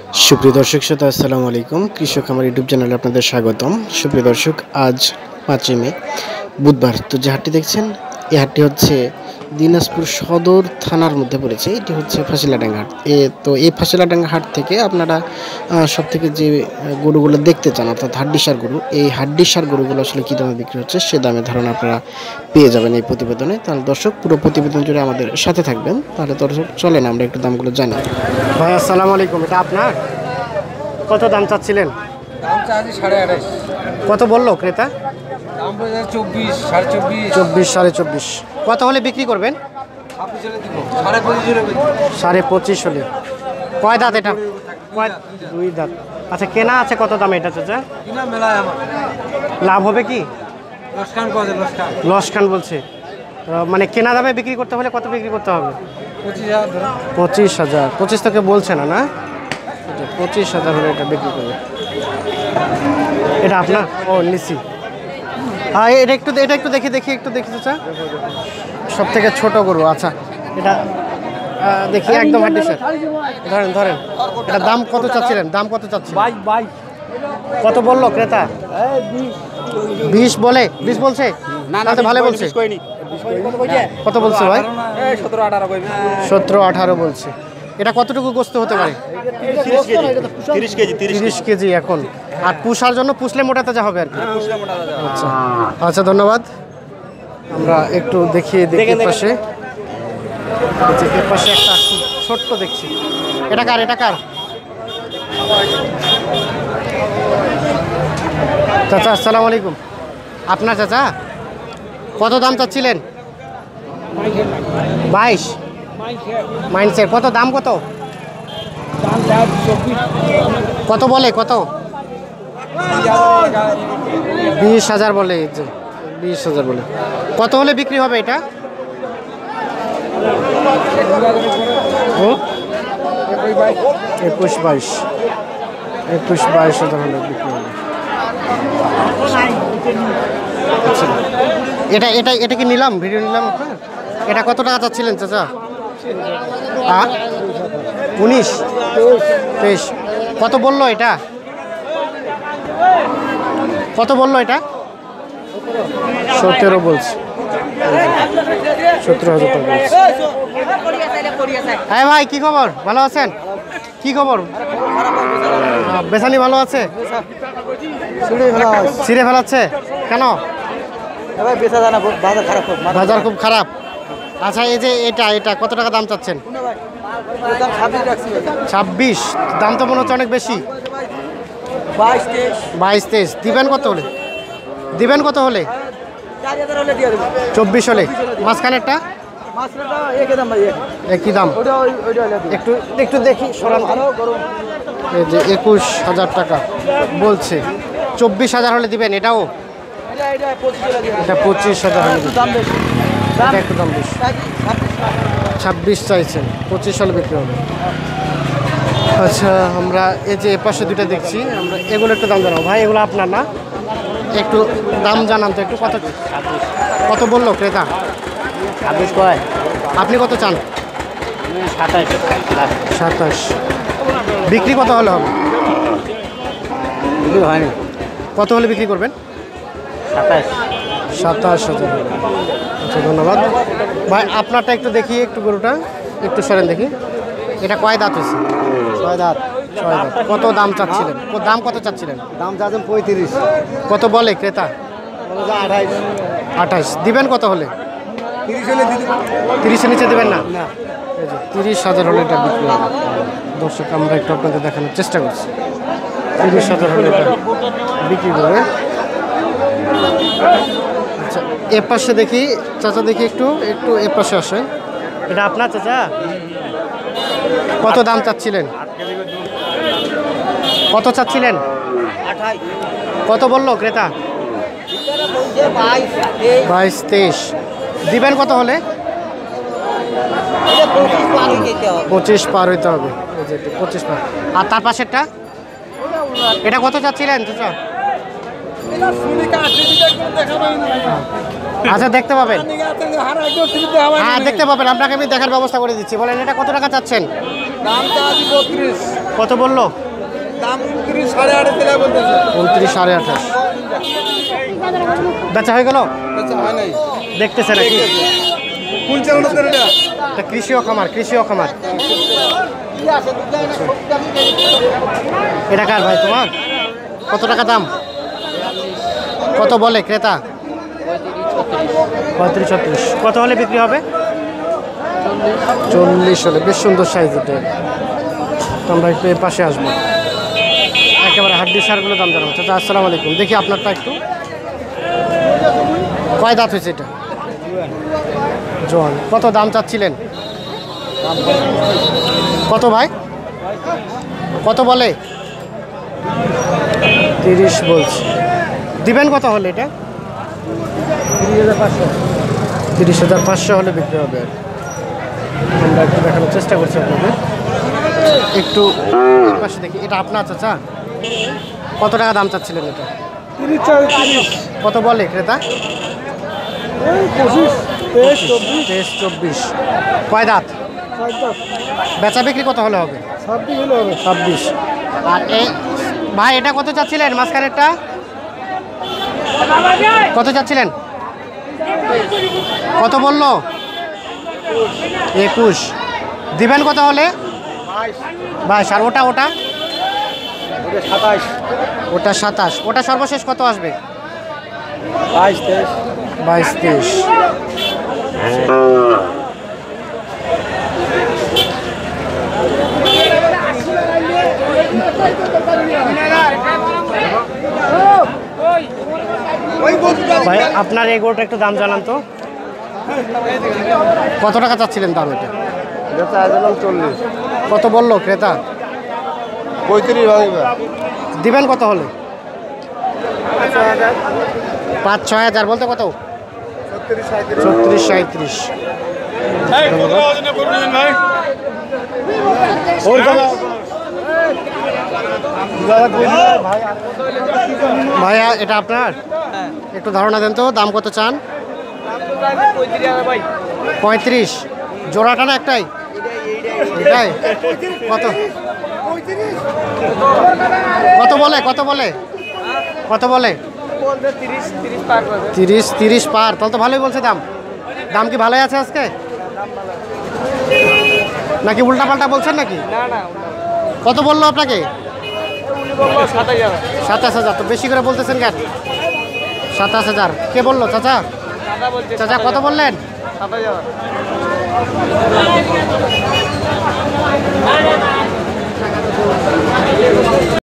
সুপ্রিয় দর্শক শ্রোতা আসসালামু আলাইকুম। কৃষক আমার ইউটিউব চ্যানেলে আপনাদের স্বাগতম। সুপ্রিয় দর্শক, আজ 5ই মে বুধবার। তো যে হাটটি দেখছেন, এই হাটটি হচ্ছে দিনাজপুর সদর থানার মধ্যে পড়েছে। এটি হচ্ছে ফাঁসিলাডাঙ্গা হাট। তো এই ফাঁসিলাডাঙ্গা হাট থেকে আপনারা সব থেকে যে গরুগুলো দেখতে চান, অর্থাৎ হাড্ডিসার গরু, এই হাড্ডিসার গরুগুলো আসলে কী দামে বিক্রি হচ্ছে সে দামে ধারণা আপনারা পেয়ে যাবেন এই প্রতিবেদনে। তাহলে দর্শক, পুরো প্রতিবেদন জুড়ে আমাদের সাথে থাকবেন। তাহলে দর্শক চলেন আমরা একটু দামগুলো জানি। ভাই আসসালামু আলাইকুম, এটা আপনার? কত দাম চাচ্ছিলেন? দাম চাচ্ছি 28.5। কত বললো ক্রেতা? দাম বলে 24, 24.5। 24, 24.5। কত হলে বিক্রি করবেন? আপনি চলে দিব 25.5 হলে 25.5 হলে। কয় দাঁত এটা? দুই দাঁত। আচ্ছা, কেনা আছে কত দামে এটা চাচা? কিনা মেলায় আমার লাভ হবে কি? লসকান করে লসকান। লসকান বলছে। মানে কেনা দামে বিক্রি করতে হলে কত বিক্রি করতে হবে? 25,000 ধরো। 25,000। 25 থেকে বলছে না, না? 25,000 হলে এটা বিক্রি করবে। এটা আপনার? ও নিছি। হ্যাঁ, এটা একটু দেখি চাচা। সব থেকে ছোট গরু। আচ্ছা, এটা দেখি একদম হাড্ডি স্যার। ধরেন। এটা দাম কত চাচ্ছিলেন? দাম কত চাচ্ছিলেন? 22। কত বললো ক্রেতা? 20 বলে? 20 বলছে? না, তো ভালো বলছে। কত বলছে ভাই? 17-18 কইবে। 17-18 বলছে। এটা কতটুকু গোস্ত হতে পারে? 30 কেজি এখন। আর পুষার জন্য পুষলে মোটা তাজা হবে আর কি। আচ্ছা, ধন্যবাদ। আমরা একটু দেখিয়ে দেখি পাশে। এর পাশে একটা ছোট্ট দেখছি। এটা কার? চাচা আসসালামু আলাইকুম। আপনার চাচা? কত দাম চাচ্ছিলেন? 22 মাইন্সের। কত দাম? কত বলে? কত? 20,000 বলে। 20,000 বলে। কত হলে বিক্রি হবে এটা? 21-22,000 হলে বিক্রি হবে। এটা কি নিলাম? ভিডিও নিলাম। এটা কত টাকা চাচ্ছিলেন চাচা? 19-23। কত বললো এটা? কত বললো এটা? 17 বলছে। 17,000 টাকা বলছে। হ্যাঁ ভাই, কি খবর? ভালো আছেন? কি খবর? বেসানি ভালো আছে? ছিঁড়ে ফেলাচ্ছে কেন? বাজার খুব খারাপ। আচ্ছা, এই যে এটা কত টাকা দাম চাচ্ছেন? 26। দাম তো মনে হচ্ছে অনেক বেশি। 22-23 দিবেন কত হলে? 24 হলে। মাঝখানেরটা একই দাম। একটু দেখি সরান। এই যে 21,000 টাকা বলছে। 24,000 হলে দিবেন? এটা 25,000 হলে দিবেন। এটা একটু দাম বেশি। 26 চাইছেন, 25 হলে বিক্রি হবে। আচ্ছা, আমরা এই যে পাশে দুটো দেখছি, আমরা এগুলো একটু দাম জানাবো। ভাই, এগুলো আপনার না? একটু দাম জানান তো একটু। কত বললো ক্রেতা? 26 কয়? আপনি কত চান? 27। বিক্রি কত হলে হবে? বিক্রি হয়নি। কত হলে বিক্রি করবেন? 27,000। আচ্ছা, ধন্যবাদ ভাই। আপনারটা একটু দেখি, একটু গরুটা একটু সরেন দেখি। এটা কয় দাঁত হয়েছে? 6 দাঁত। কত দাম চাচ্ছিলেন? দাম কত চাচ্ছিলেন? দাম চাচ্ছেন 35। কত বলে ক্রেতা? 28 দিবেন কত হলে? 30 হলে দিদি। 30-এর নিচে দেবেন না? না। 30,000 হলে এটা বিক্রি হবে। দর্শক, আমরা একটু আপনাদের দেখানোর চেষ্টা করছি। 30,000 হলে এটা বিক্রি করবে। আচ্ছা, এ পাশে দেখি চাচা, দেখি একটু এ পাশে আসেন। এটা আপনার চাচা? কত দাম চাচ্ছিলেন? কত চাচ্ছিলেন? 28। কত বললো ক্রেতা? 22-23 দিবেন কত হলে? 25 পার হইতে হবে। 25 পার। আর তার পাশেরটা এটা কত চাচ্ছিলেন চাচা? আচ্ছা, দেখতে পাবেন। হ্যাঁ, দেখতে পাবেন। আপনাকে আমি দেখার ব্যবস্থা করে দিচ্ছি। বলেন, এটা কত টাকা চাচ্ছেন? দাম চাচ্ছি 32। কত বললো? দাম 29 সাড়ে 28 টাকা বলতেছে। 29 সাড়ে 28। বেচা হয়ে গেল? আচ্ছা হয় নাই। দেখতেছে নাকি? কোন চ্যানেল এটা? এটা কৃষি ও খামার, কৃষি ও খামার। এটা কার ভাই তোমার? কত টাকা দাম? কত বলে ক্রেতা? 35-36। কত হলে বিক্রি হবে? 40 হলে। বেশ সুন্দর সাইজ এটা। আমরা একটু এর পাশে আসবো, একেবারে হাড্ডি সারগুলো দাম জানাবো। চাচা আসসালামু আলাইকুম। দেখি আপনারটা একটু। কয় দাঁত হয়েছে এটা? জোয়ান। কত দাম চাচ্ছিলেন? কত ভাই? কত বলে? 30 বলছে। দিবেন কত হলে এটা? 30,500 হলে বিক্রি হবে। আর আমরা একটু দেখানোর চেষ্টা করছি আপনাদের। একটু পাশে দেখি। এটা আপনার চাচা? কত টাকা দাম চাচ্ছিলেন এটা? 30 কত বলে ক্রেতা? 23-24। কয় দাঁত? বেচা বিক্রি কত হলে হবে? 26। আর ভাই এটা কত চাচ্ছিলেন মাঝখানেরটা? কত চাচ্ছিলেন? কত বললো? 21। দিবেন কত হলে? 22। আর ওটা? 27 ওটা 27। ওটা সর্বশেষ কত আসবে? 22-23 ভাই আপনার এই গরুটা একটু দাম জানান তো। কত টাকা চাচ্ছিলেন দাম এটা? এটা চাইছিলাম 40। কত বললো ক্রেতা? 35 ভাঙিবা। দিবেন কত হলে? 5-6 হাজার। বলতে কত? 36-37। ভাইয়া এটা আপনার? একটু ধারণা দেন তো, দাম কত চান? 35। জোড়াটা না একটাই? এটাই। কত কত বলে? কত বলে? 30 পার। তাহলে তো ভালোই বলছে দাম। দাম কি ভালোই আছে আজকে নাকি উল্টা পাল্টা বলছেন নাকি? কত বললো আপনাকে? 27,000। তো বেশি করে বলতেছেন কেন? 27,000। কে বললো? চাচা? চাচা কত বললেন? 27,000।